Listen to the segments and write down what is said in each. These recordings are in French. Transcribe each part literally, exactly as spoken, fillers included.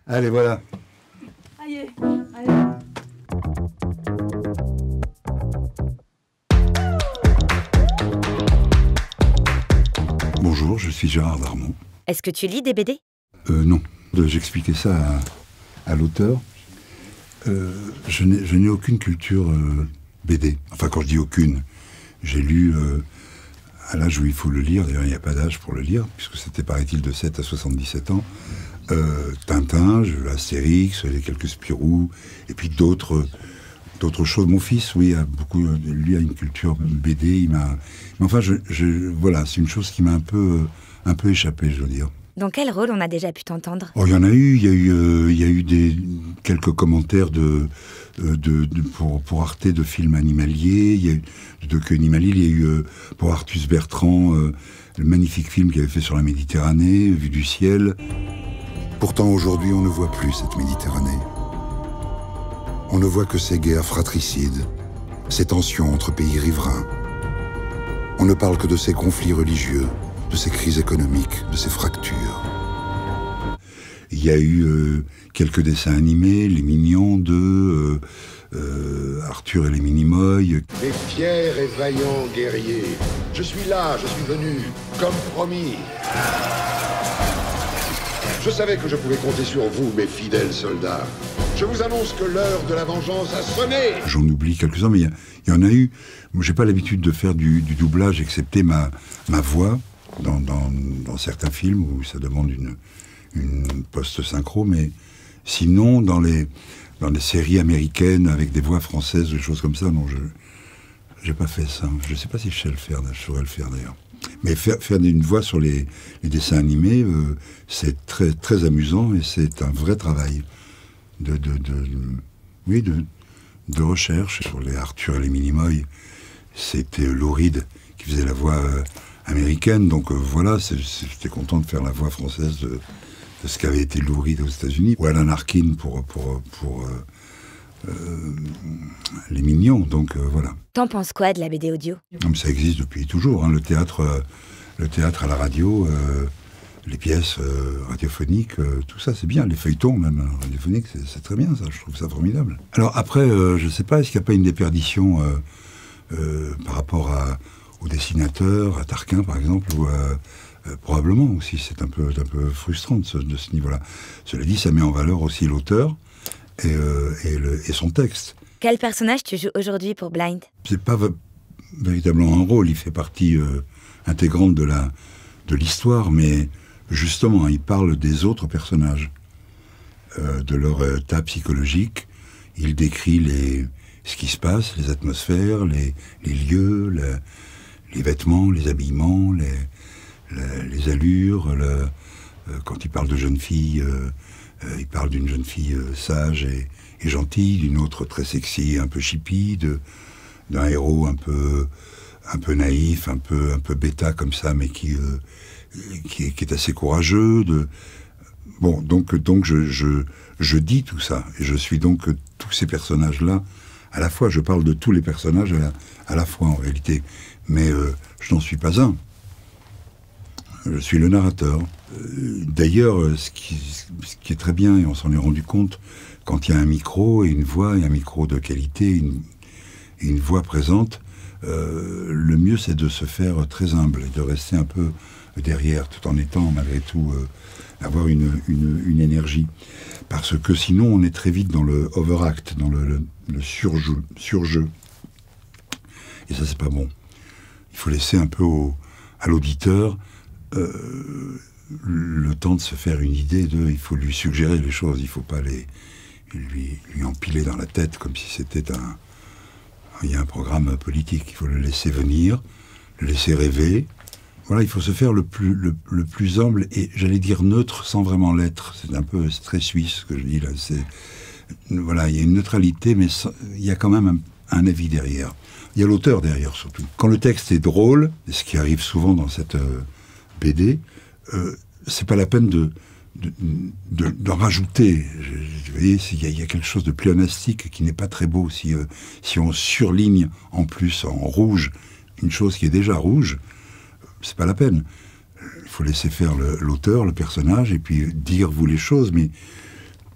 Allez, voilà. Allez, allez. Bonjour, je suis Gérard Darmon. Est-ce que tu lis des B D? Euh, non. J'expliquais ça à, à l'auteur. Euh, je n'ai aucune culture euh, B D. Enfin, quand je dis aucune, j'ai lu euh, à l'âge où il faut le lire. D'ailleurs, il n'y a pas d'âge pour le lire, puisque c'était, paraît-il, de sept à soixante-dix-sept ans. Euh, Tintin, Astérix, les quelques Spirou, et puis d'autres d'autres choses. Mon fils, oui, a beaucoup, lui, a une culture B D. Il m'a, mais enfin, je, je, voilà, c'est une chose qui m'a un peu, un peu échappé, je veux dire. Dans quel rôle on a déjà pu t'entendre? Oh, il y en a eu, il y a eu, euh, il y a eu des quelques commentaires de, de, de pour, pour Arte de films animaliers. Il y a eu de que animalier. Il y a eu euh, pour Artus Bertrand euh, le magnifique film qu'il avait fait sur la Méditerranée, Vue du ciel. Pourtant, aujourd'hui, on ne voit plus cette Méditerranée. On ne voit que ces guerres fratricides, ces tensions entre pays riverains. On ne parle que de ces conflits religieux, de ces crises économiques, de ces fractures. Il y a eu euh, quelques dessins animés, Les Mignons de euh, euh, Arthur et les Minimoys. Mes fiers et vaillants guerriers, je suis là, je suis venu, comme promis. Je savais que je pouvais compter sur vous, mes fidèles soldats. Je vous annonce que l'heure de la vengeance a sonné. J'en oublie quelques-uns, mais il y, y en a eu. Moi, j'ai pas l'habitude de faire du, du doublage, excepté ma, ma voix, dans, dans, dans certains films où ça demande une, une post-synchro, mais sinon, dans les, dans les séries américaines, avec des voix françaises, des choses comme ça, non, je j'ai pas fait ça. Je sais pas si je sais le faire, je saurais le faire d'ailleurs. Mais faire, faire une voix sur les, les dessins animés, euh, c'est très, très amusant et c'est un vrai travail de, de, de, de, oui, de, de recherche. Sur les Arthur et les Minimoys, c'était Lou Reed qui faisait la voix euh, américaine. Donc euh, voilà, j'étais content de faire la voix française de, de ce qu'avait été Lou Reed aux États-Unis. Ou Alan Arkin pour, pour, pour euh, euh, les Mignons. Donc euh, voilà. T'en penses quoi de la B D audio? Non, mais ça existe depuis toujours, hein, le théâtre, euh, le théâtre à la radio, euh, les pièces euh, radiophoniques, euh, tout ça c'est bien, les feuilletons même hein, radiophoniques, c'est très bien ça, je trouve ça formidable. Alors après, euh, je sais pas, est-ce qu'il n'y a pas une déperdition euh, euh, par rapport à, aux dessinateurs, à Tarquin par exemple, ou euh, euh, probablement aussi, c'est un peu, un peu frustrant de ce, de ce niveau-là. Cela dit, ça met en valeur aussi l'auteur et, euh, et, le, et son texte. Quel personnage tu joues aujourd'hui pour Blind? C'est pas véritablement un rôle, il fait partie euh, intégrante de la de l'histoire, mais justement, il parle des autres personnages, euh, de leur état psychologique. Il décrit les ce qui se passe, les atmosphères, les, les lieux, les, les vêtements, les habillements, les, les, les allures. Le, euh, quand il parle de jeunes filles, euh, euh, il parle d'une jeune fille euh, sage et et gentille, d'une autre très sexy, un peu chippie, d'un héros un peu, un peu naïf, un peu, un peu bêta comme ça, mais qui, euh, qui, est, qui est assez courageux. De... Bon, donc, donc je, je, je dis tout ça, et je suis donc tous ces personnages-là, à la fois, je parle de tous les personnages à la, à la fois en réalité, mais euh, je n'en suis pas un. Je suis le narrateur. Euh, D'ailleurs, ce qui, ce qui est très bien, et on s'en est rendu compte, quand il y a un micro et une voix, et un micro de qualité, une, et une voix présente, euh, le mieux c'est de se faire très humble et de rester un peu derrière, tout en étant malgré tout, euh, avoir une, une, une énergie. Parce que sinon on est très vite dans le overact, dans le, le, le surjeu, surjeu. Et ça c'est pas bon. Il faut laisser un peu au, à l'auditeur euh, le temps de se faire une idée de... Il faut lui suggérer les choses, il ne faut pas les... Lui, lui empiler dans la tête comme si c'était un... Il y a un programme politique, il faut le laisser venir, le laisser rêver. Voilà, il faut se faire le plus, le, le plus humble et, j'allais dire, neutre sans vraiment l'être. C'est un peu c'est très suisse ce que je dis là. Voilà, il y a une neutralité, mais sans, il y a quand même un, un avis derrière. Il y a l'auteur derrière surtout. Quand le texte est drôle, ce qui arrive souvent dans cette euh, B D, euh, c'est pas la peine de... d'en de, de rajouter. Vous voyez, il y, y a quelque chose de pléonastique qui n'est pas très beau. Si, euh, si on surligne en plus en rouge une chose qui est déjà rouge, c'est pas la peine. Il faut laisser faire l'auteur, le, le personnage, et puis dire vous les choses, mais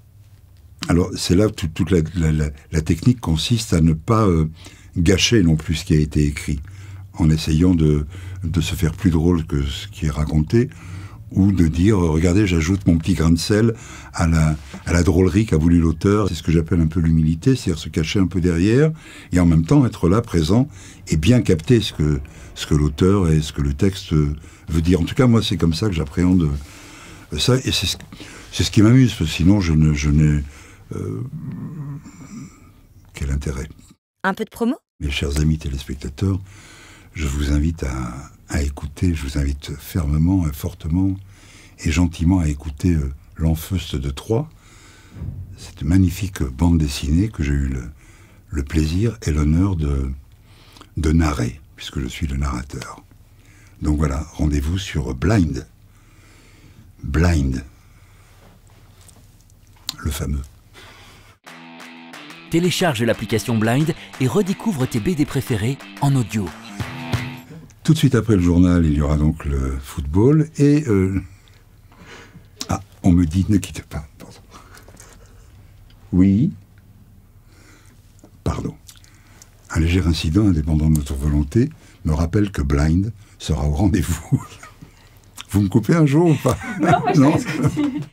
Alors, c'est là que toute la, la, la, la technique consiste à ne pas euh, gâcher non plus ce qui a été écrit, en essayant de, de se faire plus drôle que ce qui est raconté, ou de dire, regardez, j'ajoute mon petit grain de sel à la, à la drôlerie qu'a voulu l'auteur. C'est ce que j'appelle un peu l'humilité, c'est-à-dire se cacher un peu derrière, et en même temps être là, présent, et bien capter ce que, ce que l'auteur et ce que le texte veut dire. En tout cas, moi, c'est comme ça que j'appréhende ça, et c'est ce, c'est ce qui m'amuse, parce que sinon, je ne, je n'ai... Euh, quel intérêt? Un peu de promo? Mes chers amis téléspectateurs, je vous invite à, à écouter, je vous invite fermement, fortement et gentiment à écouter euh, L'Enfeuste de Troie, cette magnifique bande dessinée que j'ai eu le, le plaisir et l'honneur de, de narrer, puisque je suis le narrateur. Donc voilà, rendez-vous sur Blind. Blind. Le fameux. Télécharge l'application Blind et redécouvre tes B D préférés en audio. Tout de suite après le journal, il y aura donc le football et... Euh... Ah, on me dit, ne quitte pas. Pardon. Oui. Pardon. Un léger incident indépendant de notre volonté me rappelle que Blind sera au rendez-vous. Vous me coupez un jour ou pas? Non, moi je Non. laisse continuer.